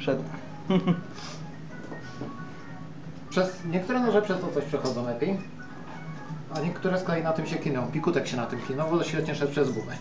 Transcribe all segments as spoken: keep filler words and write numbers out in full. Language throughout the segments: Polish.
Wszedł. Przez, niektóre noże przez to coś przechodzą lepiej, a niektóre z kolei na tym się kiną. Pikutek się na tym kinął, bo świetnie szedł przez gumę.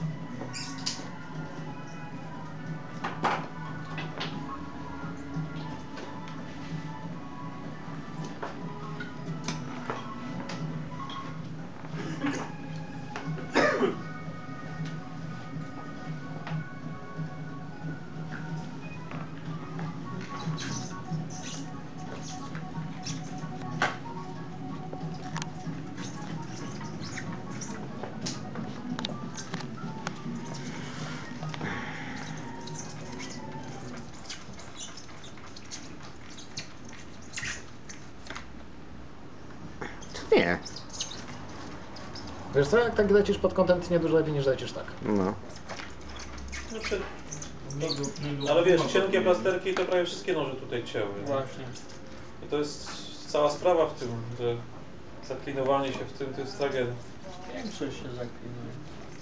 Nie. Wiesz co, jak tak lecisz pod kątem, to nie dużo lepiej niż lecisz tak. No. No, przy... no, ale wiesz, cienkie plasterki to prawie wszystkie noże tutaj cięły. Właśnie. I to jest cała sprawa w tym, że zaklinowanie się w tym to jest tragedja. Większość się zaklinuje.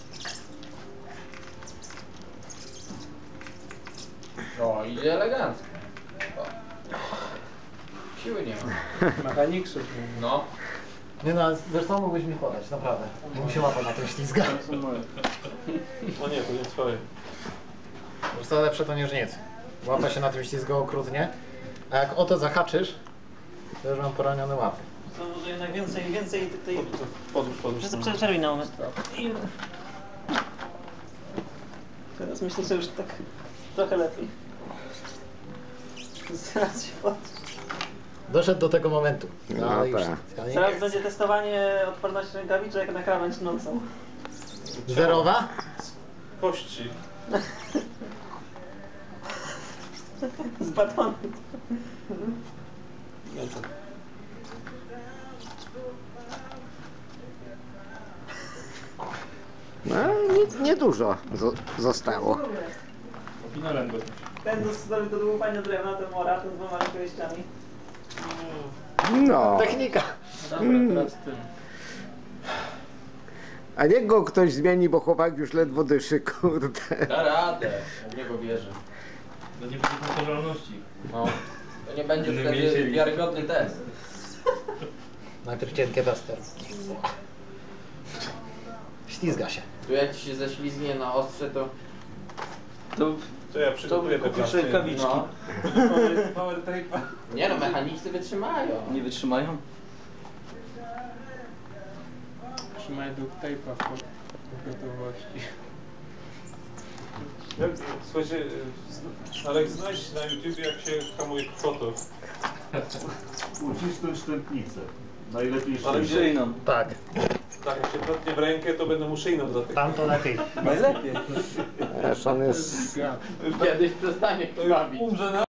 O, idzie elegancko. O. Siły nie ma. Mechaniksów. No. Nie no, wiesz co, mógłbyś mi podać, naprawdę. Bo mi się łapa na tym ślizga. No nie, to nie twoje. Wiesz co, lepsze to niż nic. Łapa się na tym ślizga okrutnie, a jak o to zahaczysz, to już mam poranione łapy. To może jednak więcej, więcej tej... Podłóż, podłóż. Przerwij na moment. I... Teraz myślę, że już tak trochę lepiej. Zaraz się pod... Doszedł do tego momentu. No ale już, tak. ale Teraz będzie testowanie odporności rękawiczek na krawędź nocą. zerowa? Kości. Z batonem. No, nie, nie dużo zo zostało. Opinałem go. Ten do, do, do dłupania drewna, ten mora, ten z dwoma rękawiczkami. No. Technika. Dobra, teraz tym. A niech go ktoś zmieni, bo chłopak już ledwo dyszy, kurde. Da radę. W niego wierzę. Do niepowtarzalności. No. To nie będzie Inny wtedy mięsień. wiarygodny test. Najpierw cienkie plaster. Ślizga się. Tu jak ci się ześlizgnie na ostrze, to... To, To ja przygotuję to te kupisz plastyki. rękawiczki. No. Power, power tape. Nie no, mechanicy wytrzymają. Nie wytrzymają? Trzymają duct tape'a w gotowości. Jak, słuchajcie, Alek, znajdź na YouTubie jak się hamuje foto. Ucisnąć tętnicę. Najlepiej Ale szybko. Szyjną. Tak, Tak, jak się trotnie w rękę, to będę mu szyjną zatykał. tam to lepiej. Najlepiej. Wiesz, on jest... Kiedyś przestanie krwawić. Umrze na